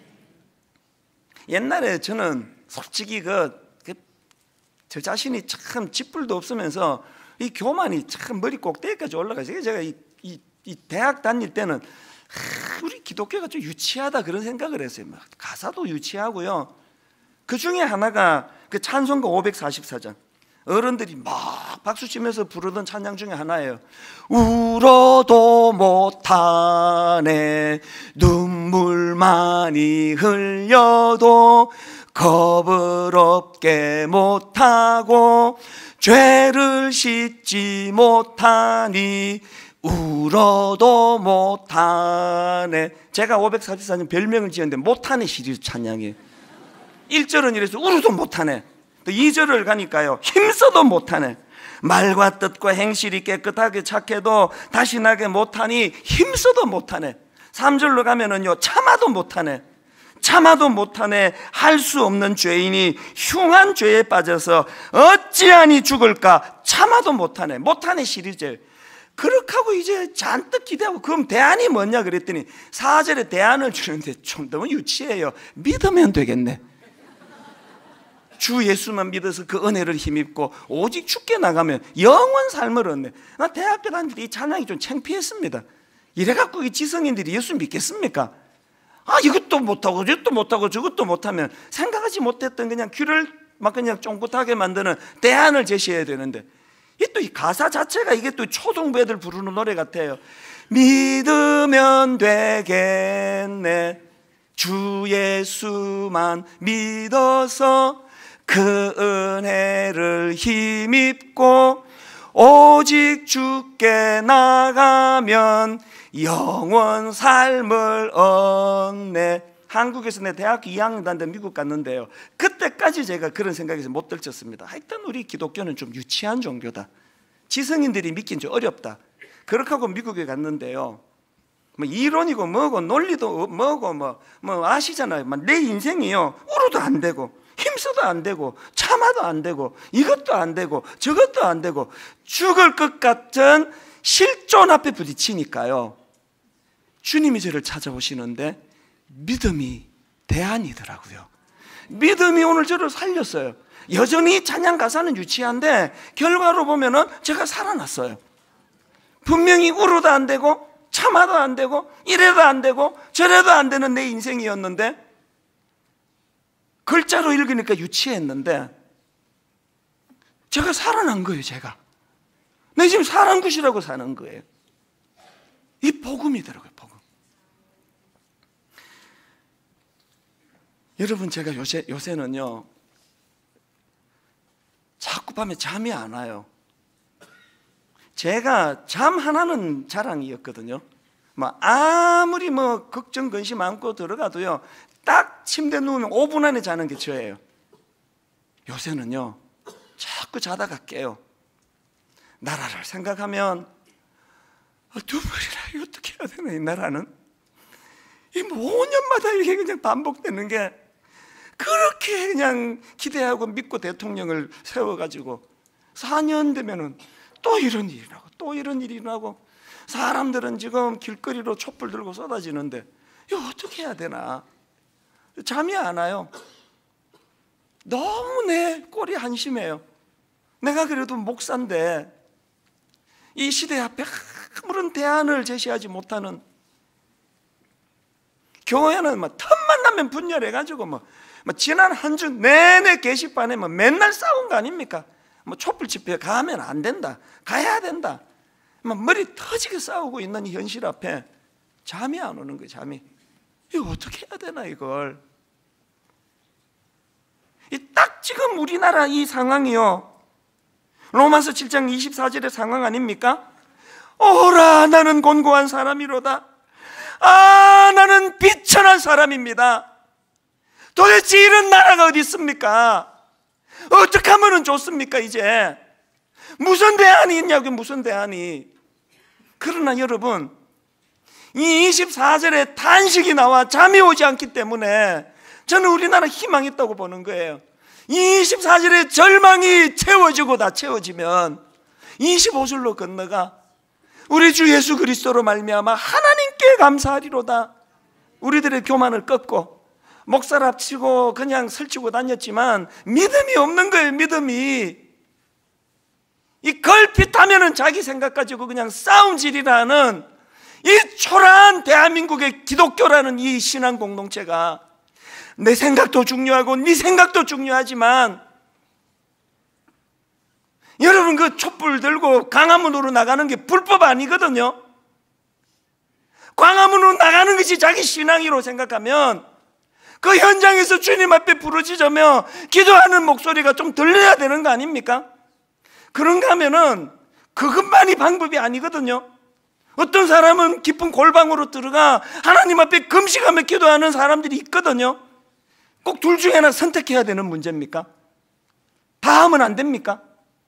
Speaker 1: 옛날에 저는 솔직히 저 자신이 참 쥐뿔도 없으면서 이 교만이 참 머리 꼭대기까지 올라가서, 제가 이 대학 다닐 때는 우리 기독교가 좀 유치하다 그런 생각을 했어요. 막 가사도 유치하고요. 그 중에 하나가 그 찬송가 544장, 어른들이 막 박수치면서 부르던 찬양 중에 하나예요. 울어도 못하네, 눈물 많이 흘려도 겁을 없게 못하고 죄를 씻지 못하니 울어도 못하네. 제가 544년 별명을 지었는데 못하네 시리즈 찬양이에요. 1절은 이래서 울어도 못하네, 또 2절을 가니까요 힘써도 못하네, 말과 뜻과 행실이 깨끗하게 착해도 다신하게 못하니 힘써도 못하네. 3절로 가면은요 참아도 못하네, 참아도 못하네, 할 수 없는 죄인이 흉한 죄에 빠져서 어찌하니 죽을까, 참아도 못하네. 못하네 시리즈. 그렇게 하고 이제 잔뜩 기대하고, 그럼 대안이 뭐냐 그랬더니 4절에 대안을 주는데 좀 너무 유치해요. 믿으면 되겠네. 주 예수만 믿어서 그 은혜를 힘입고 오직 죽게 나가면 영원 삶을 얻네. 나 대학교 다닐 때 이 찬양이 좀 창피했습니다. 이래갖고 이 지성인들이 예수 믿겠습니까? 이것도 못하고 저것도 못하고 저것도 못하면 생각하지 못했던 그냥 귀를 막 그냥 쫑긋하게 만드는 대안을 제시해야 되는데, 이 가사 자체가 이게 또 초등부 애들 부르는 노래 같아요. 믿으면 되겠네, 주 예수만 믿어서 그 은혜를 힘입고 오직 주께 나가면 영원 삶을 얻네. 한국에서 내 대학교 2학년 다니는데 미국 갔는데요, 그때까지 제가 그런 생각에서 못 들쳤습니다. 하여튼 우리 기독교는 좀 유치한 종교다, 지성인들이 믿긴 좀 어렵다. 그렇게 하고 미국에 갔는데요, 뭐 이론이고 뭐고 논리도 뭐고 뭐 아시잖아요. 내 인생이요 울어도 안 되고 힘써도 안 되고 참아도 안 되고 이것도 안 되고 저것도 안 되고 죽을 것 같은 실존 앞에 부딪히니까요, 주님이 저를 찾아오시는데 믿음이 대안이더라고요. 믿음이 오늘 저를 살렸어요. 여전히 찬양 가사는 유치한데 결과로 보면은 제가 살아났어요. 분명히 울어도 안 되고 참아도 안 되고 이래도 안 되고 저래도 안 되는 내 인생이었는데, 글자로 읽으니까 유치했는데 제가 살아난 거예요. 제가 내 지금 사람 굿이라고 사는 거예요. 이 복음이더라고요. 복음. 여러분, 제가 요새는요 자꾸 밤에 잠이 안 와요. 제가 잠 하나는 자랑이었거든요. 아무리 걱정 근심 안고 들어가도요 딱 침대에 누우면 5분 안에 자는 게 저예요. 요새는요 자꾸 자다가 깨요. 나라를 생각하면 두번이나 어떻게 해야 되나, 이 나라는 이 5년마다 이게 그냥 반복되는 게, 그렇게 그냥 기대하고 믿고 대통령을 세워가지고 4년 되면은 또 이런 일이 나고 또 이런 일이 나고, 사람들은 지금 길거리로 촛불 들고 쏟아지는데 이거 어떻게 해야 되나, 잠이 안 와요. 너무 내 꼴이 한심해요. 내가 그래도 목사인데 이 시대 앞에 아무런 대안을 제시하지 못하는, 교회는 틈만 나면 분열해가지고 지난 한 주 내내 게시판에 맨날 싸운 거 아닙니까? 촛불 집회에 가면 안 된다, 가야 된다, 머리 터지게 싸우고 있는 이 현실 앞에 잠이 안 오는 거예요. 잠이. 이거 어떻게 해야 되나, 이걸. 딱 지금 우리나라 이 상황이요, 로마서 7장 24절의 상황 아닙니까? 오라, 나는 곤고한 사람이로다. 나는 비천한 사람입니다. 도대체 이런 나라가 어디 있습니까? 어떻게 하면 좋습니까? 이제 무슨 대안이 있냐고요, 무슨 대안이. 그러나 여러분, 이 24절에 단식이 나와 잠이 오지 않기 때문에 저는 우리나라 희망이 있다고 보는 거예요. 이 24절에 절망이 채워지고 다 채워지면 25절로 건너가 우리 주 예수 그리스도로 말미암아 하나님께 감사하리로다. 우리들의 교만을 꺾고 목사랍치고 그냥 설치고 다녔지만 믿음이 없는 거예요. 믿음이. 이 걸핏하면은 자기 생각 가지고 그냥 싸움질이라는 이 초라한 대한민국의 기독교라는 이 신앙 공동체가, 내 생각도 중요하고 네 생각도 중요하지만, 여러분 그 촛불 들고 광화문으로 나가는 게 불법 아니거든요. 광화문으로 나가는 것이 자기 신앙이라고 생각하면 그 현장에서 주님 앞에 부르짖으며 기도하는 목소리가 좀 들려야 되는 거 아닙니까? 그런가 하면은 그것만이 방법이 아니거든요. 어떤 사람은 깊은 골방으로 들어가 하나님 앞에 금식하며 기도하는 사람들이 있거든요. 꼭 둘 중에 하나 선택해야 되는 문제입니까? 다 하면 안 됩니까?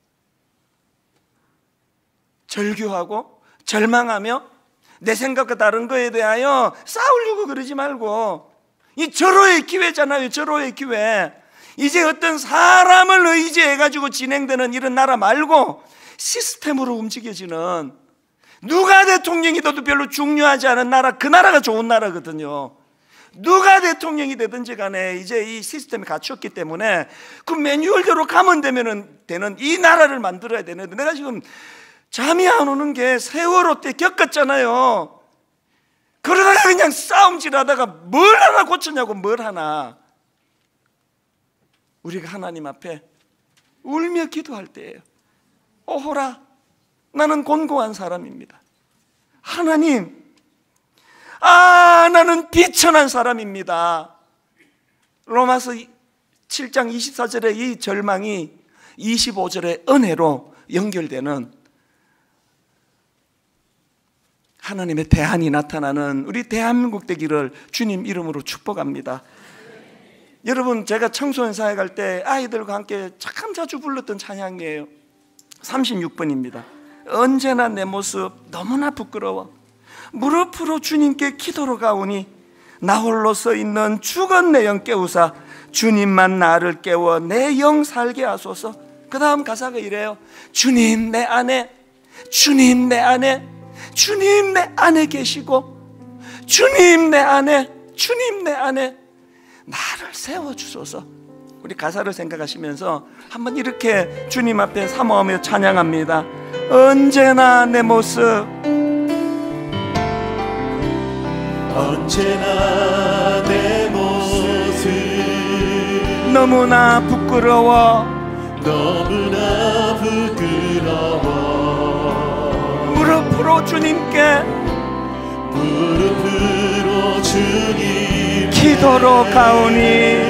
Speaker 1: 절규하고 절망하며 내 생각과 다른 거에 대하여 싸우려고 그러지 말고, 이 절호의 기회잖아요. 절호의 기회. 이제 어떤 사람을 의지해가지고 진행되는 이런 나라 말고 시스템으로 움직여지는, 누가 대통령이 돼도 별로 중요하지 않은 나라, 그 나라가 좋은 나라거든요. 누가 대통령이 되든지 간에 이제 이 시스템이 갖췄기 때문에 그 매뉴얼대로 가면 되는 이 나라를 만들어야 되는데, 내가 지금 잠이 안 오는 게 세월호 때 겪었잖아요. 그러다가 그냥 싸움질하다가 뭘 하나 고쳤냐고, 뭘 하나. 우리가 하나님 앞에 울며 기도할 때예요. 오호라, 나는 곤고한 사람입니다. 하나님, 나는 비천한 사람입니다. 로마서 7장 24절의 이 절망이 25절의 은혜로 연결되는 하나님의 대안이 나타나는 우리 대한민국 되기를 주님 이름으로 축복합니다. 여러분, 제가 청소년 사회 갈 때 아이들과 함께 참 자주 불렀던 찬양이에요. 36번입니다. 언제나 내 모습 너무나 부끄러워 무릎으로 주님께 기도로 가오니 나 홀로 서 있는 죽은 내 영 깨우사 주님만 나를 깨워 내 영 살게 하소서. 그 다음 가사가 이래요. 주님 내 안에, 주님 내 안에, 주님 내 안에 계시고 주님 내 안에, 주님 내 안에 나를 세워주소서. 우리 가사를 생각하시면서 한번 이렇게 주님 앞에 사모하며 찬양합니다. 언제나 내 모습,
Speaker 2: 언제나 내 모습
Speaker 1: 너무나 부끄러워,
Speaker 2: 너무나 부끄러워
Speaker 1: 무릎으로 주님께,
Speaker 2: 무릎으로 주님께
Speaker 1: 기도로 가오니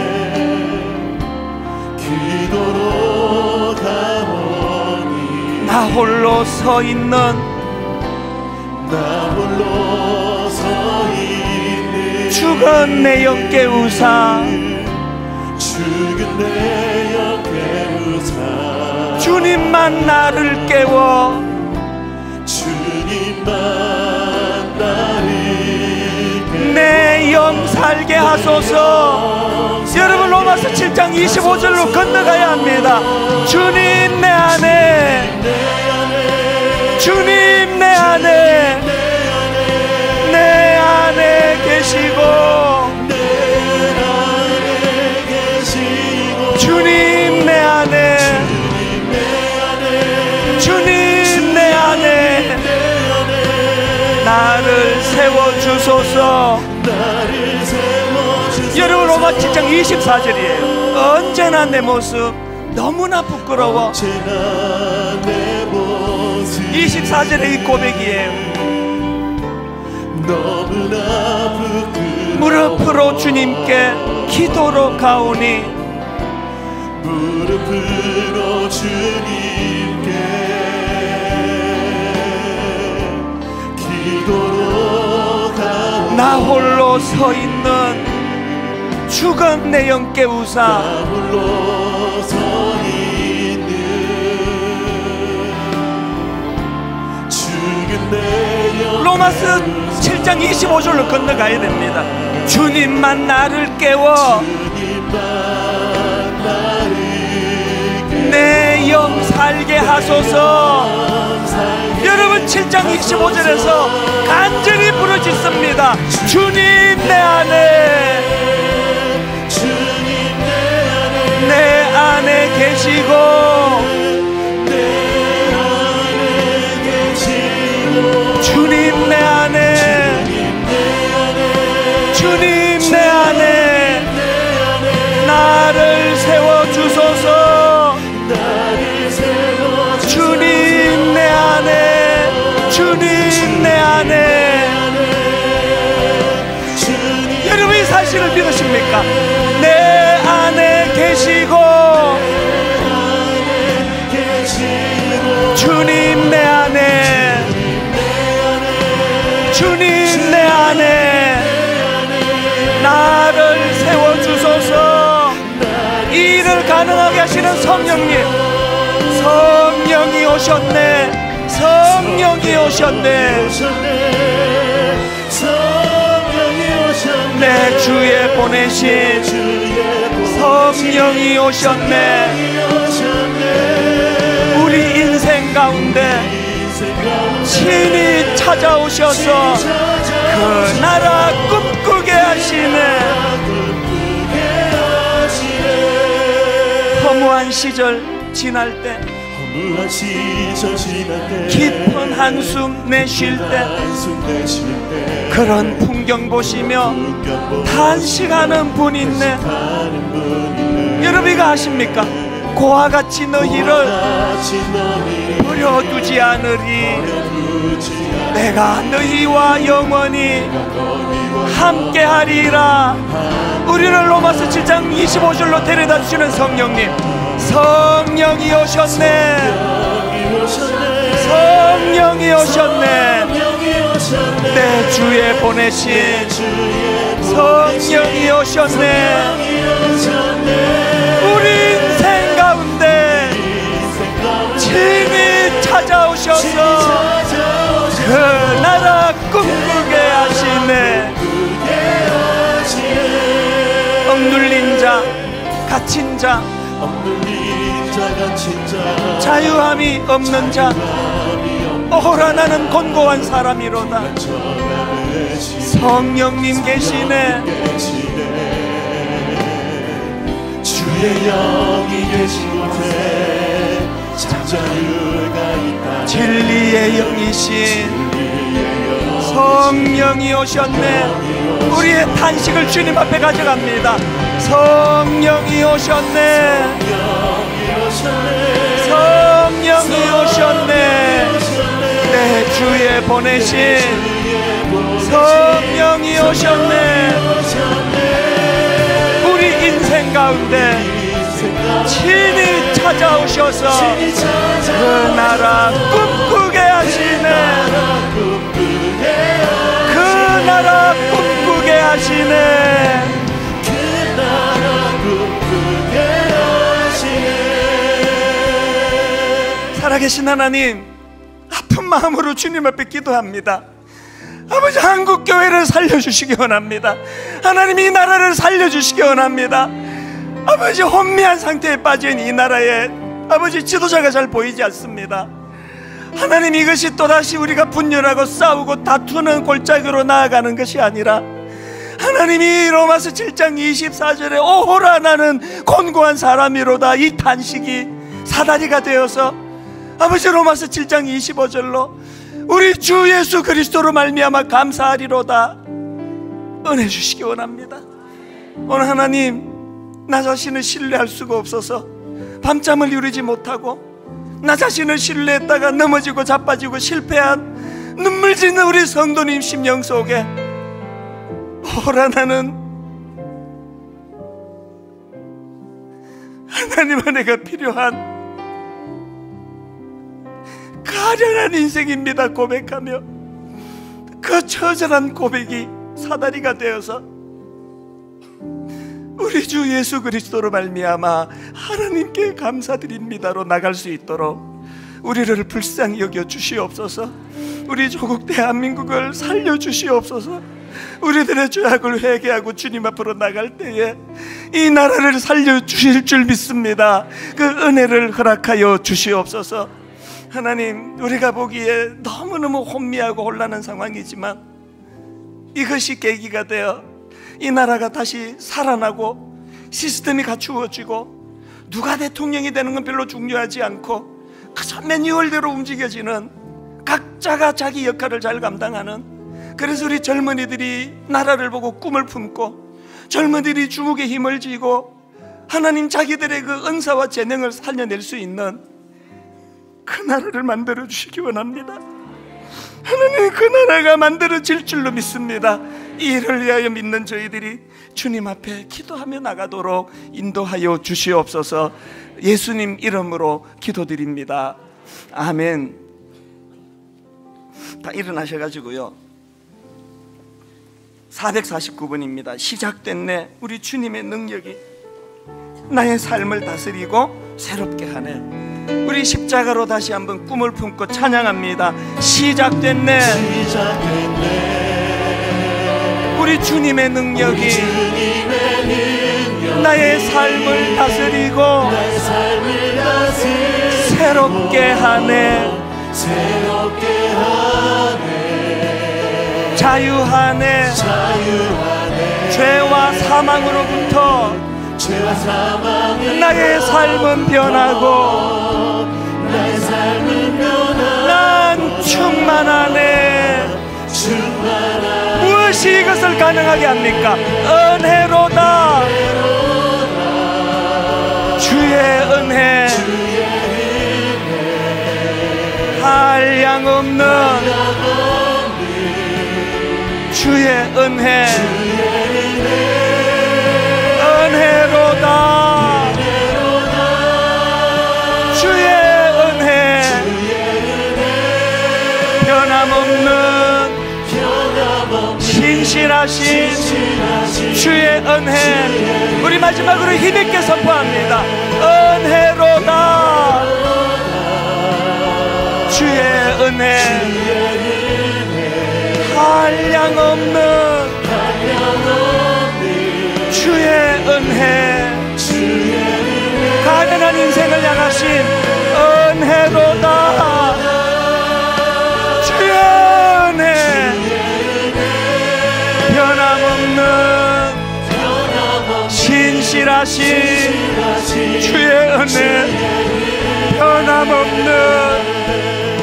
Speaker 1: 나 홀로 서 있는 죽은 내 영 깨우사 주님만 나를 깨워 내 영 살게 하소서. 여러분 로마서 7장 25절로 건너가야 합니다. 주님 내 안에, 주님 내 안에, 내 안에 계시고 주님 내 안에, 주님 내 안에 나를 세워주소서. 여러분 로마 7장 24절이에요 언제나 내 모습 너무나 부끄러워. 24절의 이 고백이에요. 무릎으로 주님께 기도로 가오니
Speaker 2: 무릎으로 주님께 기도로 가오니
Speaker 1: 나 홀로 서 있는 죽은 내 영 깨우사
Speaker 2: 나 홀로 서 있는 죽은 내 영
Speaker 1: 로마서 7장 25절로 건너가야 됩니다. 주님만 나를 깨워 내 영 살게 하소서. 여러분 7장 25절에서 간절히 부르짖습니다. 주님 내 안에, 내 안에 계시고 주님 내 안에, 주님 내 안에 나를 세워주소서. 주님 내 안에, 주님 내 안에. 여러분 이 사실을 믿으십니까? 내 안에 계시고 주님 내 안에, 주님 내 안에 나를 세워주소서. 이 일을 가능하게 하시는 성령님, 성령이 오셨네, 성령이 오셨네, 내 주에 보내신 성령이 오셨네. 우리 인생 가운데 친히 찾아오셔서 그 나라 꿈꾸게 하시네. 허무한 시절 지날 때, 깊은 한숨 내쉴 때, 그런 풍경 보시며 탄식하는 분 있네. 여러분 이거 아십니까? 고와 같이 너희를 버려두지 않으리. 내가 너희와 영원히 함께하리라. 우리를 로마서 7장 25절로 데려다 주시는 성령님, 성령이 오셨네, 성령이 오셨네. 내 주에 보내신 성령이 오셨네. 우리 인생 가운데 친히 찾아오셔서 그 나라 꿈꾸게 하시네. 억눌린 자, 갇힌 자, 자유함이 없는 자, 오라 나는 곤고한 사람이로다. 성령님 계시네.
Speaker 2: 주의 영이 계신 곳에 자유가 있다.
Speaker 1: 진리의 영이신 성령이 오셨네. 우리의 탄식을 주님 앞에 가져갑니다. 성령이 오셨네, 성령이 오셨네. 내 주에 보내신 성령이 오셨네. 가운데 친히 찾아오셔서 그 나라 꿈꾸게 하시네. 그 나라 꿈꾸게 하시네.
Speaker 2: 그 나라 꿈꾸게 하시네.
Speaker 1: 살아계신 하나님, 아픈 마음으로 주님 앞에 기도합니다. 아버지, 한국 교회를 살려주시기 원합니다. 하나님, 이 나라를 살려주시기 원합니다. 아버지, 혼미한 상태에 빠진 이 나라에 아버지 지도자가 잘 보이지 않습니다. 하나님, 이것이 또다시 우리가 분열하고 싸우고 다투는 골짜기로 나아가는 것이 아니라 하나님이 로마서 7장 24절에 오호라 나는 곤고한 사람이로다, 이 탄식이 사다리가 되어서 아버지 로마서 7장 25절로 우리 주 예수 그리스도로 말미암아 감사하리로다 은혜 주시기 원합니다. 오늘 하나님, 나 자신을 신뢰할 수가 없어서 밤잠을 이루지 못하고 나 자신을 신뢰했다가 넘어지고 자빠지고 실패한 눈물 짓는 우리 성도님 심령 속에 오라 나는 하나님 은혜가 필요한 가련한 인생입니다 고백하며 그 처절한 고백이 사다리가 되어서 우리 주 예수 그리스도로 말미암아 하나님께 감사드립니다로 나갈 수 있도록 우리를 불쌍히 여겨 주시옵소서. 우리 조국 대한민국을 살려주시옵소서. 우리들의 죄악을 회개하고 주님 앞으로 나갈 때에 이 나라를 살려주실 줄 믿습니다. 그 은혜를 허락하여 주시옵소서. 하나님, 우리가 보기에 너무너무 혼미하고 혼란한 상황이지만 이것이 계기가 되어 이 나라가 다시 살아나고 시스템이 갖추어지고 누가 대통령이 되는 건 별로 중요하지 않고 그저 매뉴얼대로 움직여지는 각자가 자기 역할을 잘 감당하는, 그래서 우리 젊은이들이 나라를 보고 꿈을 품고 젊은이들이 주목에 힘을 쥐고 하나님 자기들의 그 은사와 재능을 살려낼 수 있는 그 나라를 만들어 주시기 원합니다. 하나님, 그 나라가 만들어질 줄로 믿습니다. 이 일을 위하여 믿는 저희들이 주님 앞에 기도하며 나가도록 인도하여 주시옵소서. 예수님 이름으로 기도드립니다. 아멘. 다 일어나셔가지고요, 449번입니다 시작됐네. 우리 주님의 능력이 나의 삶을 다스리고 새롭게 하네. 우리 십자가로 다시 한번 꿈을 품고 찬양합니다. 시작됐네. 우리 주님의 능력이 나의 삶을 다스리고 새롭게 하네. 자유하네. 죄와 사망으로부터 나의 삶은 변하고 난 충만하네. 무엇이 이것을 가능하게 합니까? 은혜로다. 주의 은혜, 한량없는 주의 은혜, 은혜로다. 주의 은혜, 변함없는 신실하신 주의 은혜. 우리 마지막으로 힘있게 선포합니다. 은혜로다. 주의 은혜, 한량없는 주의 은혜, 가난한 인생을 향하신 은혜로다. 주의 은혜, 변함없는 신실하신 주의 은혜, 변함없는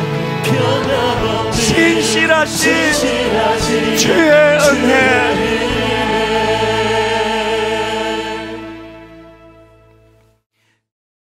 Speaker 1: 신실하신 주의 은혜,